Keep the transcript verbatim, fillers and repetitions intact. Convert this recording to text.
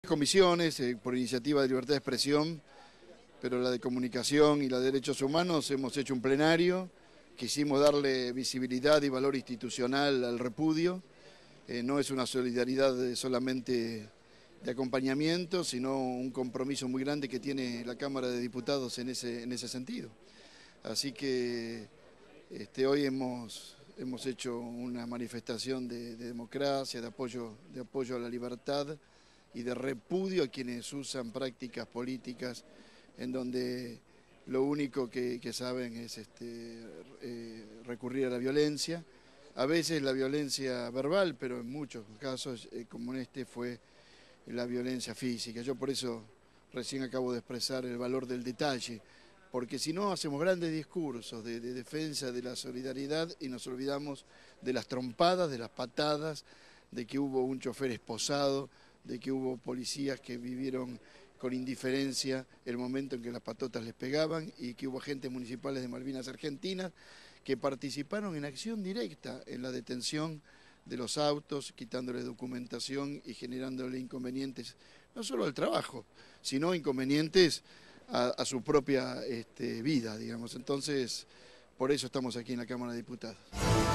Comisiones, eh, por iniciativa de Libertad de Expresión, pero la de Comunicación y la de Derechos Humanos hemos hecho un plenario, quisimos darle visibilidad y valor institucional al repudio. Eh, no es una solidaridad solamente de acompañamiento, sino un compromiso muy grande que tiene la Cámara de Diputados en ese, en ese sentido. Así que este, hoy hemos, hemos hecho una manifestación de, de democracia, de apoyo, de apoyo a la libertad y de repudio a quienes usan prácticas políticas en donde lo único que, que saben es este, eh, recurrir a la violencia. A veces la violencia verbal, pero en muchos casos, eh, como en este, fue la violencia física. Yo por eso recién acabo de expresar el valor del detalle, porque si no hacemos grandes discursos de, de defensa de la solidaridad y nos olvidamos de las trompadas, de las patadas, de que hubo un chofer esposado, de que hubo policías que vivieron con indiferencia el momento en que las patotas les pegaban y que hubo agentes municipales de Malvinas Argentinas que participaron en acción directa en la detención de los autos, quitándole documentación y generándole inconvenientes, no solo al trabajo, sino inconvenientes a, a su propia este, vida, digamos. Entonces, por eso estamos aquí en la Cámara de Diputados.